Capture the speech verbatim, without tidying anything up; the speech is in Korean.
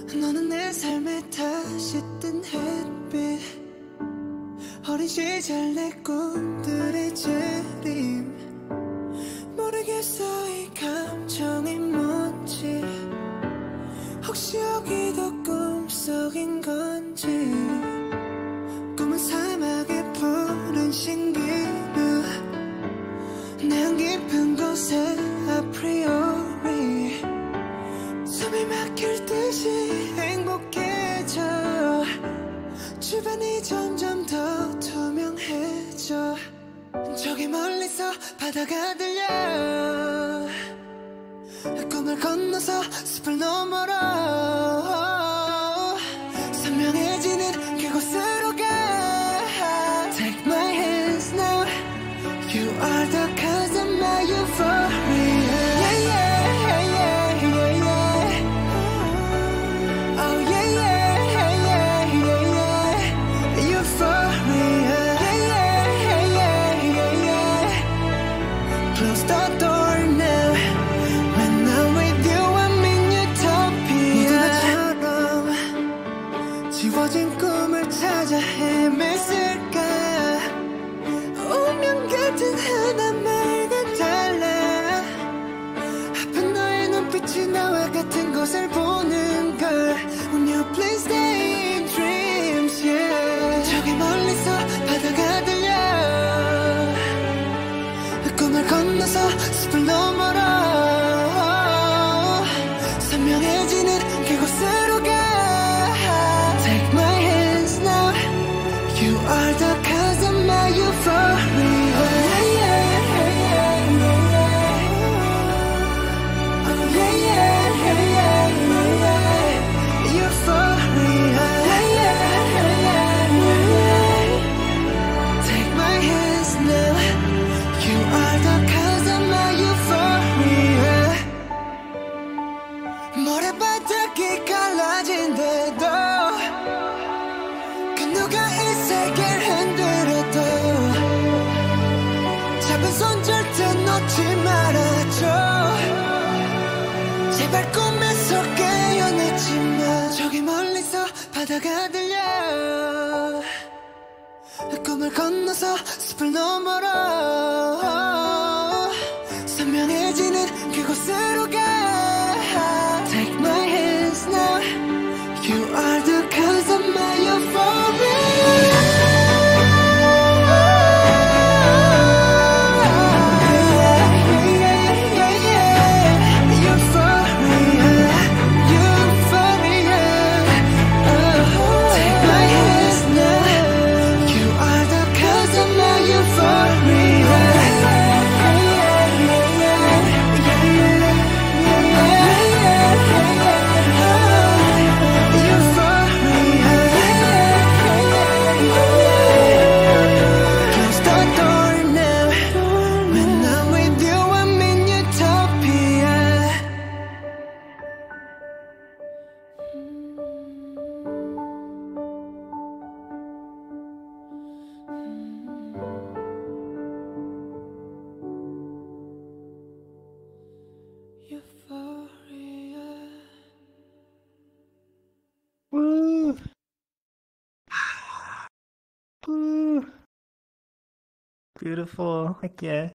너는 내 삶에 다시 뜬 햇빛, 어린 시절 내 꿈들의 재림. 모르겠어 이 감정이 뭔지, 혹시 여기도 꿈속인 건지. 꿈은 사막의 푸른 신기루, 내 깊은 곳에 아프리오리 숨이 막힐 듯이 행복해져. 주변이 점점 더 투명해져. 저기 멀리서 바다가 들려. 꿈을 건너서 숲을 너머로 선명해지는 그곳으로 가. Take my hands now, you are the cause of my euphoria. Yeah, yeah, yeah, yeah, yeah. Oh yeah, yeah, yeah, yeah, yeah. Euphoria. Yeah, yeah, yeah, yeah, yeah. Close the door now. When I'm with you, I'm in utopia. 모두 나처럼 지워진 꿈을 찾아 헤맸을까. 운명 같은 하나말과 달라. 아픈 너의 눈빛이 나와 같은 것을 보는 걸. When you please stay in dreams, yeah. 저기 멀리서 바다가 들려. 꿈을 건너서 숲을 너머로 선명해지는 그곳으로 가. Take my hands now, you are the cause of my euphoria. Yeah, yeah, yeah, yeah, yeah. Oh yeah, yeah, yeah, yeah, yeah. Euphoria. Yeah, yeah, yeah, yeah, yeah. Take my hands now, you are the cause of my euphoria. 모래바닥이 갈라진데도 그 누가 이 세계를 흔들어도 잡은 손 절대 놓지 말아줘. 제발 꿈에서 깨어나지 마. 저기 멀리서 바다가 들려. 꿈을 건너서 숲을 너머로 선명해지는 그곳으로 가. Take my hands now, you are the cause of my euphoria. Woo! Woo! Beautiful. Heck yeah.